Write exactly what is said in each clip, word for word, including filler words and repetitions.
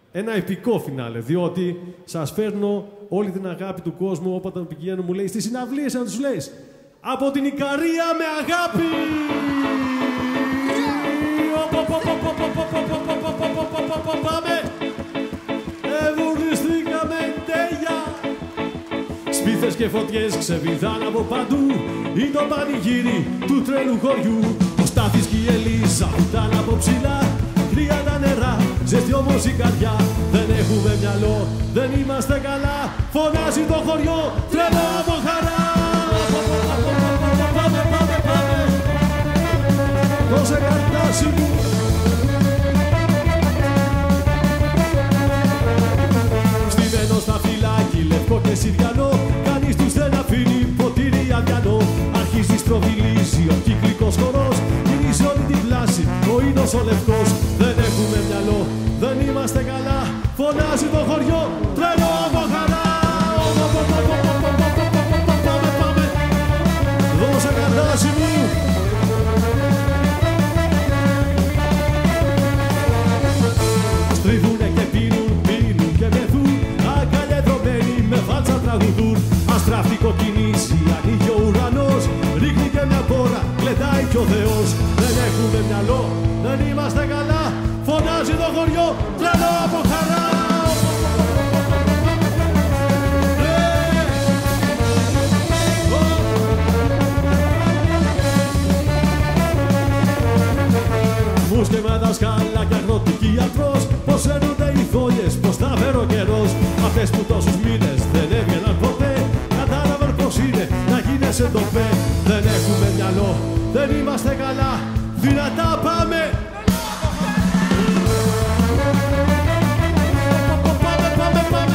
ένα επικό φινάλε, διότι σας φέρνω όλη την αγάπη του κόσμου όποτε πηγαίνω, μου λέει στις συναυλίες να τους λέει από την Ικαρία με αγάπη! Πάμε! Ευουρνιστήκαμε τέλεια! Σπίθες και φωτιές ξεβιδάν από παντού, ή το πανηγύρι του τρελού χωριού. Ο Στάθης και η Ελίζα ήταν από ψηλά, κρύα τα νερά, ζεστή όμως η καρδιά. Δεν έχουμε μυαλό, δεν είμαστε καλά, φωνάζει το χωριό, τρελό από χαρά. Πάμε, πάμε, πάμε, δώσε καρτάσι μου. Στημένο στα φυλάκι, λευκό και συριανό, κανείς τους δεν αφήνει ποτήρι αδιανό. Αρχίζει στροβιλίζει ο κύκλικος χορός, γυρίζει όλη την πλάση, ο ίνος ο λευκός. Δεν έχουμε μυαλό, δεν είμαστε καλά, φωνάζει το χωριό, τρελό από χαρά. Πάμε, πάμε, δώσε καρτάσι μου. Στρίβουνε και πίνουν, πίνουν και μεθούν, αγκαλιαδρωμένοι με βάλτσα τραγουδούν. Αστράφτη κοκκινίζει, ανοίγει ο ουρανός, ρίχνει και μια πόρα, κλετάει κι ο Θεός. Δεν έχουμε μυαλό, δεν είμαστε καλά, φωνάζει το χωριό, τρελό από χαρά. Μους και με δασκάλα και αγροτική ιατρός, πως έρνονται οι φόλιες, πως θα φέρει ο καιρός. Αυτές που τόσους μήνες δεν έβγαιναν ποτέ, κατάλαβαν πως είναι να γίνεσαι το πέ. Δεν έχουμε μυαλό, δεν είμαστε καλά, δυνατά πάμε. Πάμε, πάμε, πάμε.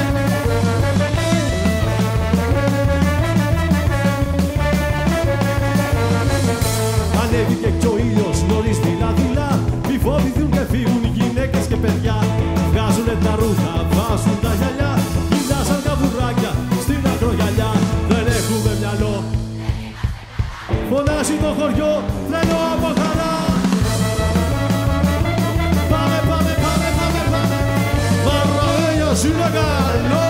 Ανέβηκε κι ο ήλιος νωρίς δειλά-δειλά, μη φοβηθούν και φύγουν οι γυναίκες και παιδιά. Βγάζουνε τα ρούχα, βάζουν τα γυαλιά, γυλιάσαν καβουράκια στην ακρογιαλιά. Δεν έχουμε μυαλό, φωνάζει το χωριό, τρελό από χαρά. Πάμε, πάμε, πάμε, πάμε, πάμε. Μαραβέλιος είναι καλό.